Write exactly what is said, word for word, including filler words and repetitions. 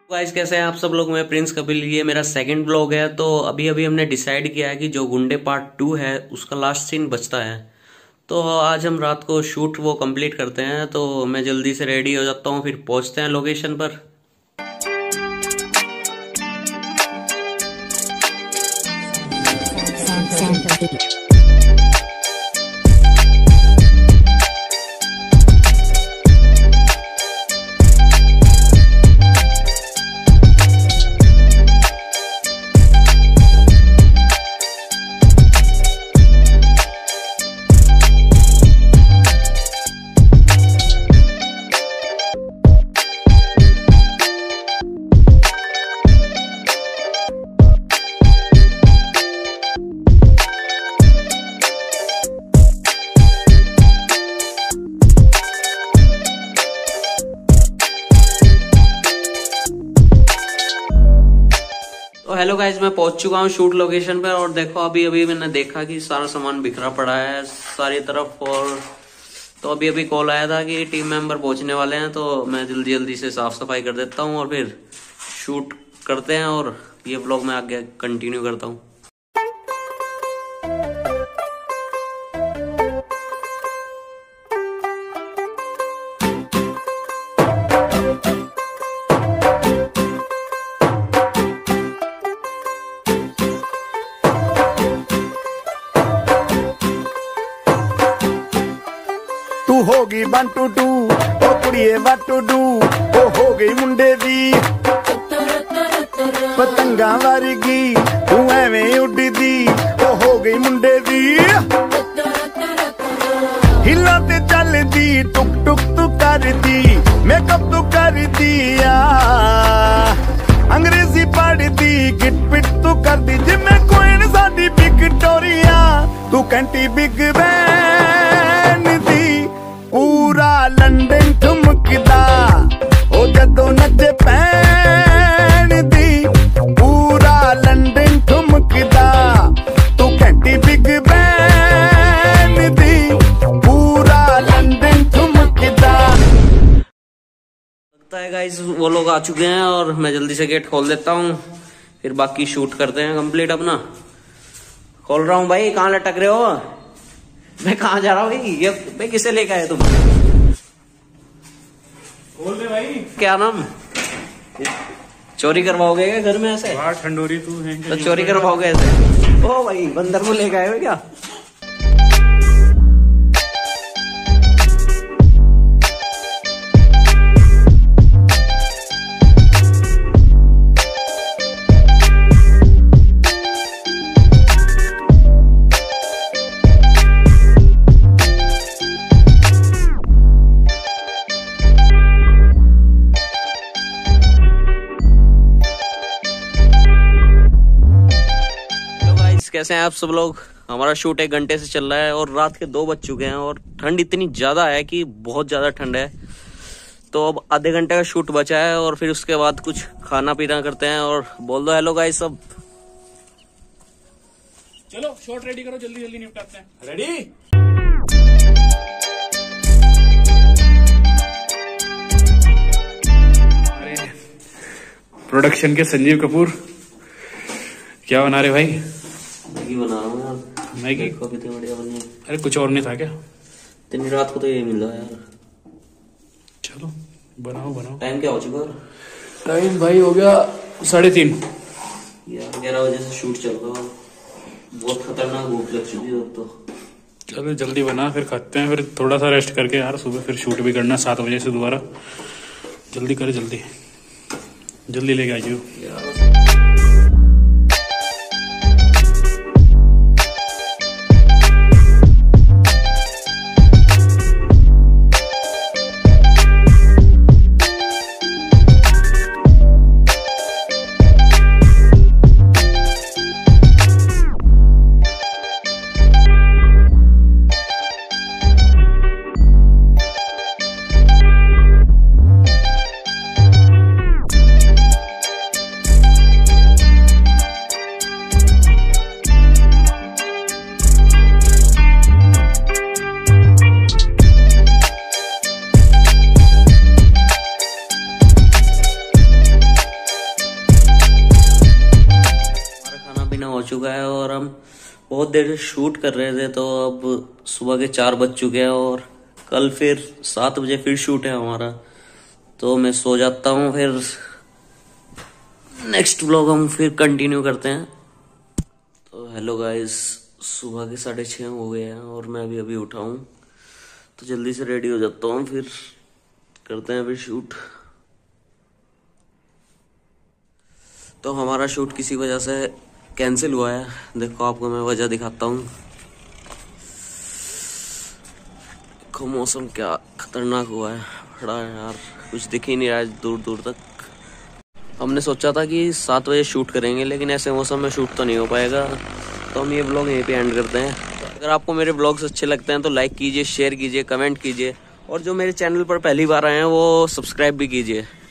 Guys कैसे हैं आप सब लोग। मैं प्रिंस कपिल, ये मेरा सेकंड ब्लॉग है। तो अभी अभी हमने डिसाइड किया है कि जो गुंडे पार्ट टू है उसका लास्ट सीन बचता है, तो आज हम रात को शूट वो कंप्लीट करते हैं। तो मैं जल्दी से रेडी हो जाता हूँ, फिर पहुंचते हैं लोकेशन पर। तो हेलो गाइज, मैं पहुंच चुका हूँ शूट लोकेशन पर। और देखो अभी अभी मैंने देखा कि सारा सामान बिखरा पड़ा है सारी तरफ। और तो अभी अभी कॉल आया था कि टीम मेंबर पहुंचने वाले हैं, तो मैं जल्दी जल्दी से साफ सफाई कर देता हूँ और फिर शूट करते हैं। और ये व्लॉग मैं आगे कंटिन्यू करता हूँ। तू होगी वन टू टू ओ कुड़िए वन टू डू ओ हो गई मुंडे दी पतंगा वर्गी तू एवें उड़दी ओ हो गई मुंडे दी हिला ते चलदी टुक टुक तू करदी मेकअप तू करदी आ अंग्रेजी पढ़दी गिट पिट तू करदी जिमें कोइन साडी विक्टोरिया तू कंटी बिग बैन दी पूरा लंदन ठुमकदा ओ जदों नचे पैन दी पूरा लंदन ठुमकदा तू घंटी बिग बैन दी पूरा लंदन ठुमकदा। लगता है गाइस वो लोग आ चुके हैं और मैं जल्दी से गेट खोल देता हूँ, फिर बाकी शूट करते हैं कंप्लीट अपना। खोल रहा हूँ भाई, कहाँ लटक रहे हो? मैं कहाँ जा रहा हूँ भाई? ये भाई किसे लेके आए तुम? बोल दे भाई। क्या नाम? चोरी करवाओगे क्या घर में ऐसे? ठंडोरी तू है तो चोरी करवाओगे ऐसे? ओ भाई बंदर को लेके आए हो क्या? कैसे हैं आप सब लोग? हमारा शूट एक घंटे से चल रहा है और रात के दो बज चुके हैं और ठंड इतनी ज्यादा है कि बहुत ज्यादा ठंड है। तो अब आधे घंटे का शूट बचा है और फिर उसके बाद कुछ खाना पीना करते हैं। और बोल दो हेलो गाइस सब। चलो शॉट रेडी करो, जल्दी जल्दी निपटाते हैं। रेडी? प्रोडक्शन के संजीव कपूर क्या बना रहे भाई? मैगी बना रहा हूँ यार। मैगी को कितनी बढ़िया बनी है। अरे कुछ और नहीं था क्या? इतनी रात को तो ये मिल रहा है यार। चलो बनाओ बनाओ। टाइम क्या हो चुका है? टाइम भाई हो गया साढ़े तीन यार। ग्यारह बजे से शूट चल रहा है, बहुत खतरनाक भूख लग चुकी है अब तो। चलो जल्दी बना, फिर खाते हैं, फिर थोड़ा सा रेस्ट करके यार सुबह फिर शूट भी करना सात बजे से दोबारा। जल्दी करे, जल्दी जल्दी लेके आइए। चुका है और हम बहुत देर से शूट कर रहे थे, तो अब सुबह के चार बज चुके हैं और कल फिर सात बजे फिर शूट है हमारा। तो मैं सो जाता हूँ, फिर नेक्स्ट व्लॉग हम फिर कंटिन्यू करते हैं। तो हेलो गाइस, सुबह के साढ़े छः हो गए हैं और मैं अभी अभी उठा हूँ, तो जल्दी से रेडी हो जाता हूँ, फिर करते हैं फिर शूट। तो हमारा शूट किसी वजह से कैंसिल हुआ है। देखो आपको मैं वजह दिखाता हूँ। देखो मौसम क्या खतरनाक हुआ है, बड़ा यार, कुछ दिख ही नहीं रहा है दूर दूर तक। हमने सोचा था कि सात बजे शूट करेंगे, लेकिन ऐसे मौसम में शूट तो नहीं हो पाएगा, तो हम ये ब्लॉग यहीं पे एंड करते हैं। अगर आपको मेरे ब्लॉग्स अच्छे लगते हैं तो लाइक कीजिए, शेयर कीजिए, कमेंट कीजिए, और जो मेरे चैनल पर पहली बार आए हैं वो सब्सक्राइब भी कीजिए।